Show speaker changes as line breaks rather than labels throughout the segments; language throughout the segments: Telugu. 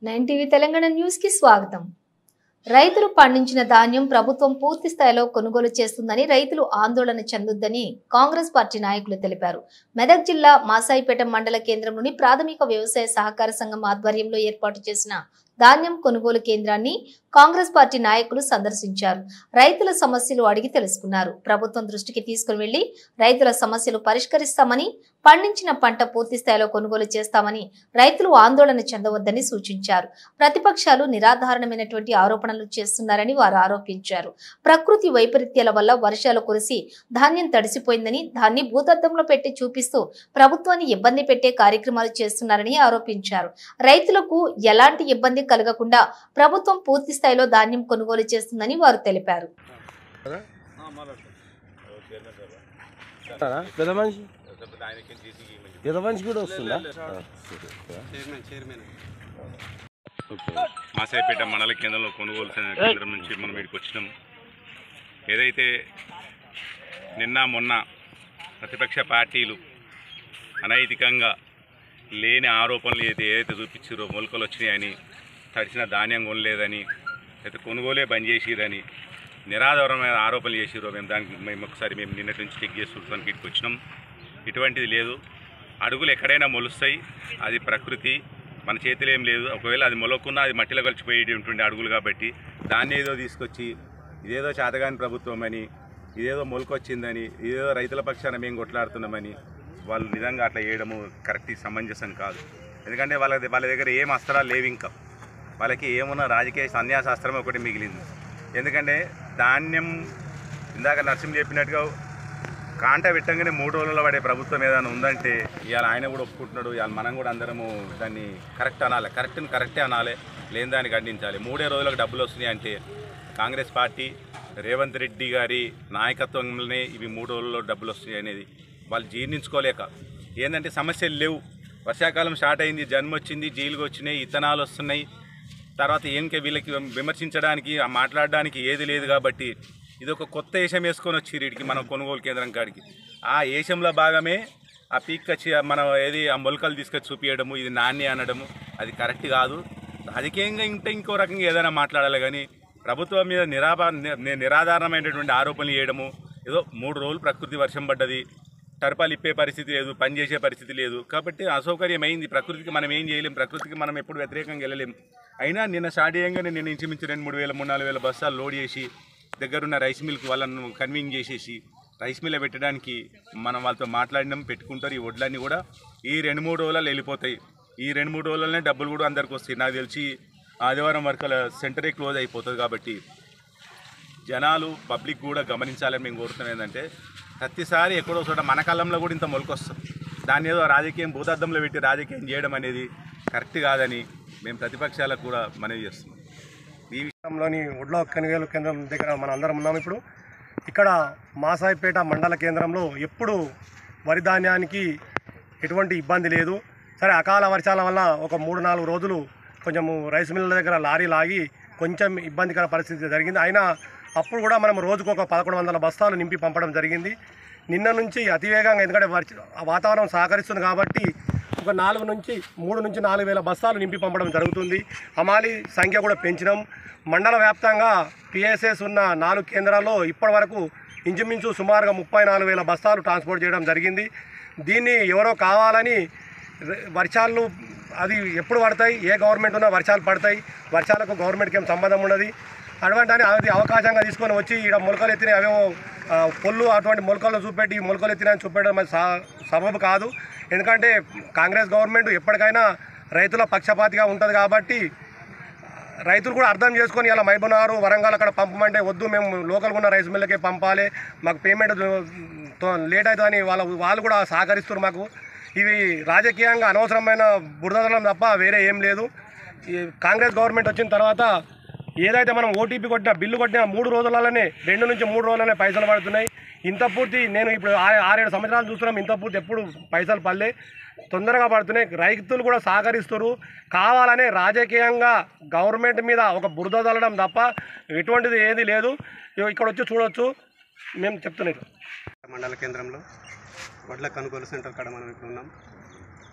నైన్ టీవీ తెలంగాణ న్యూస్ కి స్వాగతం. రైతులు పండించిన ధాన్యం ప్రభుత్వం పూర్తి స్థాయిలో కొనుగోలు చేస్తుందని రైతులు ఆందోళన చెందొద్దని కాంగ్రెస్ పార్టీ నాయకులు తెలిపారు. మెదక్ జిల్లా మాసాయిపేట మండల కేంద్రంలోని ప్రాథమిక వ్యవసాయ సహకార సంఘం ఆధ్వర్యంలో ఏర్పాటు చేసిన ధాన్యం కొనుగోలు కేంద్రాన్ని కాంగ్రెస్ పార్టీ నాయకులు సందర్శించారు. రైతుల సమస్యలు అడిగి తెలుసుకున్నారు. ప్రభుత్వం దృష్టికి తీసుకుని వెళ్లి రైతుల సమస్యలు పరిష్కరిస్తామని, పండించిన పంట పూర్తి స్థాయిలో కొనుగోలు చేస్తామని రైతులు ఆందోళన చెందవద్దని సూచించారు. ప్రతిపక్షాలు నిరాధారణమైనటువంటి ఆరోపణలు చేస్తున్నారని వారు ఆరోపించారు. ప్రకృతి వైపరీత్యాల వల్ల వర్షాలు కురిసి ధాన్యం తడిసిపోయిందని, దాన్ని భూతద్దంలో పెట్టి చూపిస్తూ ప్రభుత్వాన్ని ఇబ్బంది పెట్టే కార్యక్రమాలు చేస్తున్నారని ఆరోపించారు. రైతులకు ఎలాంటి ఇబ్బంది కలగకుండా ప్రభుత్వం పూర్తి స్థాయిలో ధాన్యం కొనుగోలు చేస్తుందని వారు తెలిపారు.
మాసాయిపేట మండల కేంద్రంలో కొనుగోలు కేంద్రం నుంచి మనం ఇక్కడికి వచ్చినాం. ఏదైతే నిన్న మొన్న ప్రతిపక్ష పార్టీలు అనైతికంగా లేని ఆరోపణలు ఏదైతే చూపించారో, మొలకలు వచ్చినాయని, తడిసిన ధాన్యం కొనలేదని, అయితే కొనుగోలే బంద్ చేసిరని నిరాధారమైన ఆరోపణలు చేసిరో మేము ఒకసారి నిన్నటి నుంచి చెక్ చేసి చూడడానికి ఇక్కడికి వచ్చినాం. ఇటువంటిది లేదు. అడుగులు ఎక్కడైనా మొలుస్తాయి, అది ప్రకృతి, మన చేతిలో ఏం లేదు. ఒకవేళ అది మొలకున్నా అది మట్టిలో కలిసిపోయేటువంటి అడుగులు కాబట్టి దాన్ని ఏదో తీసుకొచ్చి ఇదేదో చేతగాని ప్రభుత్వం అని, ఇదేదో మొలకొచ్చిందని, ఇదేదో రైతుల పక్షాన మేము కొట్లాడుతున్నామని వాళ్ళు నిజంగా అట్లా చేయడము కరెక్ట్, సమంజసం కాదు. ఎందుకంటే వాళ్ళ దగ్గర ఏం అస్త్రాలు లేవు. ఇంకా వాళ్ళకి ఏమున్నా రాజకీయ సన్యాసాస్త్రం ఒకటి మిగిలింది. ఎందుకంటే ధాన్యం ఇందాక నరసింహ చెప్పినట్టుగా కాంట పెట్టంగానే 3 రోజుల్లో పడే ప్రభుత్వం ఏదైనా ఉందంటే ఇవాళ ఆయన కూడా ఒప్పుకుంటున్నాడు. ఇవాళ మనం కూడా అందరము దాన్ని కరెక్ట్ అనాలి, కరెక్టే అనాలి, లేని దాన్ని ఖండించాలి. 3 రోజులకు డబ్బులు వస్తున్నాయి అంటే కాంగ్రెస్ పార్టీ రేవంత్ రెడ్డి గారి నాయకత్వంలోనే ఇవి 3 రోజుల్లో డబ్బులు వస్తున్నాయి అనేది వాళ్ళు జీర్ణించుకోలేక, ఏంటంటే సమస్యలు లేవు. వర్షాకాలం స్టార్ట్ అయింది, జన్మ వచ్చింది, జీలుగు వచ్చినాయి, ఇత్తనాలు వస్తున్నాయి. తర్వాత ఏంకే వీళ్ళకి విమర్శించడానికి, మాట్లాడడానికి ఏది లేదు. కాబట్టి ఇది ఒక కొత్త ఏషం వేసుకొని వచ్చి వీడికి మనం కొనుగోలు కేంద్రం కాడికి ఆ ఏషంలో భాగమే ఆ పీక్ వచ్చి మనం ఆ మొలకలు తీసుకొచ్చి చూపించడము, ఇది నాణ్య అనడము అది కరెక్ట్ కాదు. రాజకీయంగా ఇంకో రకంగా ఏదైనా మాట్లాడాలి, కానీ ప్రభుత్వం మీద నిరాధారణమైనటువంటి ఆరోపణలు చేయడము, ఏదో 3 రోజులు ప్రకృతి వర్షం పడ్డది, టర్పాలు ఇప్పే పరిస్థితి లేదు, పని చేసే పరిస్థితి లేదు, కాబట్టి అసౌకర్యమైంది. ప్రకృతికి మనం ఏం చేయలేం, ప్రకృతికి మనం ఎప్పుడు వ్యతిరేకంగా వెళ్ళలేం. అయినా నిన్న స్టార్ట్ చేయగానే నేను ఇంచుమించు 2-3 వేల 3-4 వేల బస్తాలు లోడ్ చేసి దగ్గరున్న రైస్ మిల్కి వాళ్ళను కన్విన్స్ చేసేసి రైస్ మిల్ పెట్టడానికి మనం వాళ్ళతో మాట్లాడినాం, పెట్టుకుంటారు. ఈ వడ్లన్నీ కూడా ఈ 2-3 రోజులలో వెళ్ళిపోతాయి. ఈ 2-3 రోజులనే డబ్బులు కూడా అందరికి వస్తాయి. నాకు తెలిసి ఆదివారం వరకు సెంటరే క్లోజ్ అయిపోతుంది. కాబట్టి జనాలు, పబ్లిక్ కూడా గమనించాలని మేము కోరుతున్నాం. ఏంటంటే ప్రతిసారి ఎక్కడో చోట మన కాలంలో కూడా ఇంత మొలకొస్తుంది, దాన్ని ఏదో రాజకీయం భూతద్దంలో పెట్టి రాజకీయం చేయడం అనేది కరెక్ట్ కాదని మేము ప్రతిపక్షాలకు కూడా మనవి చేస్తున్నాం.
ఈ విషయంలోని ఒడ్ల కొనుగోలు కేంద్రం దగ్గర మనం అందరం ఉన్నాం. ఇప్పుడు ఇక్కడ మాసాయిపేట మండల కేంద్రంలో ఎప్పుడు వరి ధాన్యానికి ఎటువంటి ఇబ్బంది లేదు. సరే, అకాల వర్షాల వల్ల ఒక 3-4 రోజులు కొంచెము రైస్ మిల్ల దగ్గర లారీ లాగి కొంచెం ఇబ్బందికర పరిస్థితి జరిగింది. అయినా అప్పుడు కూడా మనం రోజుకు ఒక 1100 బస్తాలు నింపి పంపడం జరిగింది. నిన్న నుంచి అతివేగంగా, ఎందుకంటే వాతావరణం సహకరిస్తుంది కాబట్టి ఒక 3 నుంచి 4 వేల బస్తాలు నింపి పంపడం జరుగుతుంది. హమాలీ సంఖ్య కూడా పెంచినాం. మండల వ్యాప్తంగా పిఎస్ఎస్ ఉన్న 4 కేంద్రాల్లో ఇప్పటి వరకు ఇంచుమించు సుమారుగా 34 వేల బస్తాలు ట్రాన్స్పోర్ట్ చేయడం జరిగింది. దీన్ని ఎవరో కావాలని, వర్షాలు అది ఎప్పుడు పడతాయి, ఏ గవర్నమెంట్ ఉన్నా వర్షాలు పడతాయి, వర్షాలకు గవర్నమెంట్కి ఏం సంబంధం ఉన్నది, అటువంటి అది అవకాశంగా తీసుకొని వచ్చి ఇక్కడ మొలకలు ఎత్తిన అవేమో పొల్లు అటువంటి మొలకలను చూపెట్టి మొలకలు ఎత్తినని చూపెట్టడం సబబు కాదు. ఎందుకంటే కాంగ్రెస్ గవర్నమెంట్ ఎప్పటికైనా రైతుల పక్షపాతిగా ఉంటుంది. కాబట్టి రైతులు కూడా అర్థం చేసుకొని ఇలా మహబూబ్నగర్, వరంగల్ అక్కడ పంపమంటే వద్దు, మేము లోకల్గా ఉన్న రైస్ మిల్లకే పంపాలి, మాకు పేమెంట్ లేట్ అవుతుందని వాళ్ళు కూడా సహకరిస్తున్నారు మాకు. ఇవి రాజకీయంగా అనవసరమైన బురదలం తప్ప వేరే ఏం లేదు. ఈ కాంగ్రెస్ గవర్నమెంట్ వచ్చిన తర్వాత ఏదైతే మనం ఓటీపీ కొట్టినా, బిల్లు కొట్టినా 3 రోజులలోనే, 2 నుంచి 3 రోజులనే పైసలు పడుతున్నాయి. ఇంత పూర్తి నేను ఇప్పుడు 6-7 సంవత్సరాలు చూస్తున్నాం, ఇంత పూర్తి ఎప్పుడు పైసలు పడలే, తొందరగా పడుతున్నాయి. రైతులు కూడా సహకరిస్తారు. కావాలనే రాజకీయంగా గవర్నమెంట్ మీద ఒక బురద చల్లడం తప్ప ఎటువంటిది ఏది లేదు. ఇక్కడ వచ్చి చూడవచ్చు, మేము చెప్తున్నాం.
మండల కేంద్రంలో వడ్ల కొనుగోలు సెంటర్ కాడ మనం ఇప్పుడు ఉన్నాం.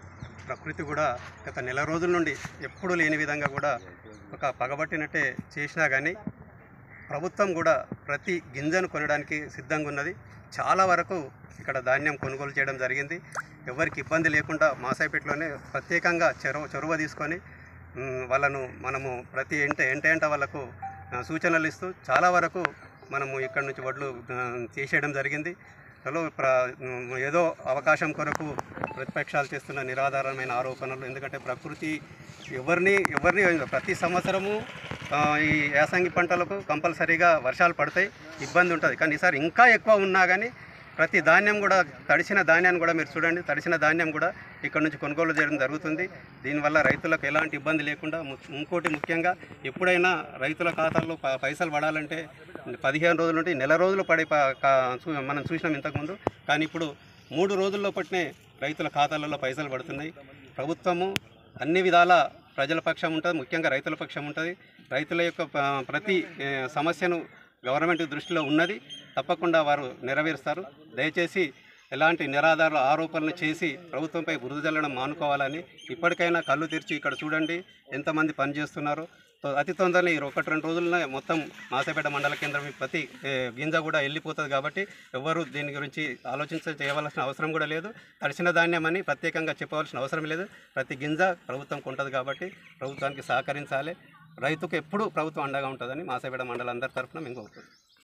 ప్రకృతి కూడా గత నెల రోజుల నుండి ఎప్పుడూ లేని విధంగా కూడా ఒక పగబట్టినట్టే చేసినా కానీ ప్రభుత్వం కూడా ప్రతి గింజను కొనడానికి సిద్ధంగా ఉన్నది. చాలా వరకు ఇక్కడ ధాన్యం కొనుగోలు చేయడం జరిగింది. ఎవరికి ఇబ్బంది లేకుండా మాసాయిపేటలోనే ప్రత్యేకంగా చొరవ తీసుకొని వాళ్ళను మనము ప్రతి ఎంట వాళ్ళకు సూచనలు ఇస్తూ చాలా వరకు మనము ఇక్కడ నుంచి వడ్లు తీసేయడం జరిగింది. ఏదో అవకాశం కొరకు ప్రతిపక్షాలు చేస్తున్న నిరాధారమైన ఆరోపణలు, ఎందుకంటే ప్రకృతి ఎవరిని ప్రతి సంవత్సరము ఈ యాసంగి పంటలకు కంపల్సరీగా వర్షాలు పడతాయి, ఇబ్బంది ఉంటుంది. కానీ ఈసారి ఇంకా ఎక్కువ ఉన్నా కానీ ప్రతి ధాన్యం కూడా తడిసిన ధాన్యాన్ని కూడా మీరు చూడండి, తడిసిన ధాన్యం కూడా ఇక్కడ నుంచి కొనుగోలు చేయడం జరుగుతుంది. దీనివల్ల రైతులకు ఎలాంటి ఇబ్బంది లేకుండా, ఇంకోటి ముఖ్యంగా ఎప్పుడైనా రైతుల ఖాతాల్లో పైసలు పడాలంటే 15 రోజుల నుండి నెల రోజులు పడే మనం చూసినాం ఇంతకుముందు. కానీ ఇప్పుడు 3 రోజుల్లో పట్టినే రైతుల ఖాతాలలో పైసలు పడుతున్నాయి. ప్రభుత్వము అన్ని విధాల ప్రజల పక్షం ఉంటుంది, ముఖ్యంగా రైతుల పక్షం ఉంటుంది. రైతుల యొక్క ప్రతి సమస్యను గవర్నమెంట్ దృష్టిలో ఉన్నది, తప్పకుండా వారు నెరవేరుస్తారు. దయచేసి ఎలాంటి నిరాధార ఆరోపణలు చేసి ప్రభుత్వంపై బురద జల్లడం మానుకోవాలని, ఇప్పటికైనా కళ్ళు తెరిచి ఇక్కడ చూడండి ఎంతమంది పనిచేస్తున్నారో. అతి తొందరలో ఈ 1-2 రోజుల్లో మొత్తం మాసాయిపేట మండల కేంద్రం ప్రతి గింజ కూడా వెళ్ళిపోతుంది. కాబట్టి ఎవరు దీని గురించి చేయవలసిన అవసరం కూడా లేదు. తడిసిన ధాన్యం అని ప్రత్యేకంగా చెప్పవలసిన అవసరం లేదు. ప్రతి గింజ ప్రభుత్వం కొంటుంది కాబట్టి ప్రభుత్వానికి సహకరించాలి. రైతుకు ఎప్పుడూ ప్రభుత్వం అండగా ఉంటుందని మాసాయిపేట మండలం అందరి తరఫున మేము కోరుకుంటున్నాం.